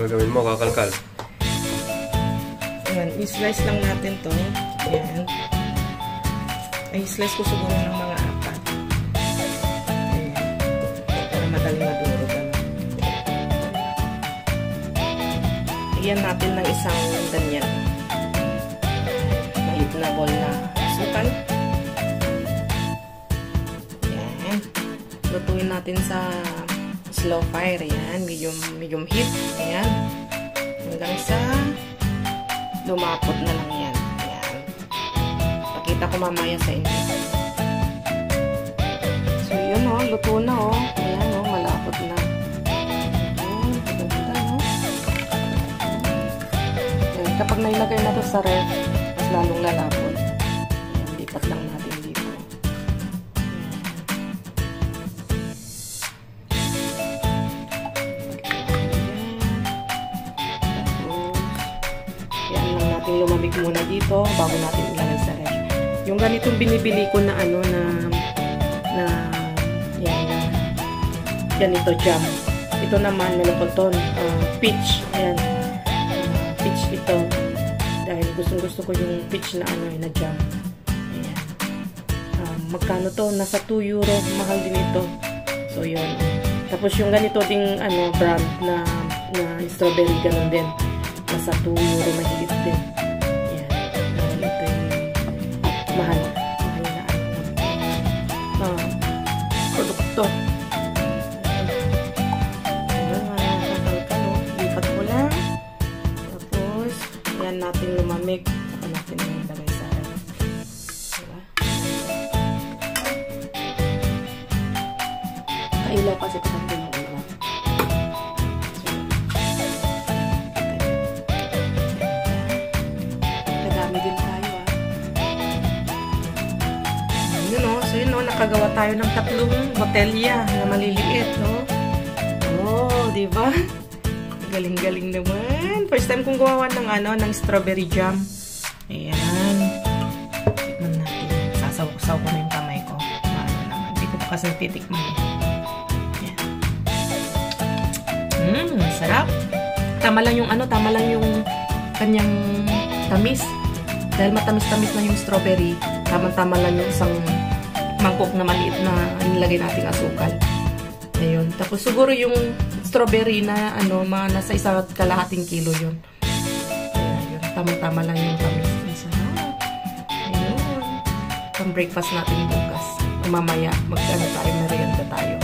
gagawin mo? Kakalkal? Ayan, i-slice lang natin to. Ayan. Ay, i-slice ko siguro ng mga 4. Ayan. Para madaling madurog. Iyan natin ng isang ganyan. Maliit na ball na asukal. Ayan. Lutuin natin sa slow fire. Ayan. Medium heat. Ayan. Hanggang sa lumapot na lang yan. Ayan. Pakita ko mamaya sa inyo. So, yun o. Luto na o. Ayan o. Malapot na. Kapag nailagay na to sa ref, mas lalong lalapot. Ayan, lipat lang natin dito. Tapos, yan lang natin lumamig muna dito bago natin ilagay sa ref. Yung ganitong binibili ko na ano yan, ganito jam. Ito naman, melocoton, peach. Ayan. Peach ito dahil gusto ko yung peach na na jam. Ayan. Magkano to? Nasa 2 euro. Mahal din ito. So yun. Tapos yung ganito ding brand na strawberry, ganun din. Nasa 2 euro mahigit din. Ayan. Dahil ito yung mahal na produkto. Natin lumamig, saka natin ilagay sa ref. Diba? Kailaw kasi ito natin yung iba. So, kadami din tayo Yun o. So yun o, nakagawa tayo ng 3 botelya na maliliit. Diba? Galing-galing naman. First time kong gawa ng strawberry jam. Ayan. Tikman natin. Sasaw ko na yung kamay ko. Paano naman. Hindi ko pa kasi titikman. Ayan. Sarap. Tama lang yung kanyang tamis. Dahil matamis-tamis na yung strawberry, tama-tama lang yung isang mangkok na maliit na nilagay nating asukal. Ayun. Tapos siguro yung strawberry na nasa 1.5 kilo yun. Ayun. Tama-tama lang yung tamis. Ayun. Pang breakfast natin bukas. Mamaya, merienda tayo.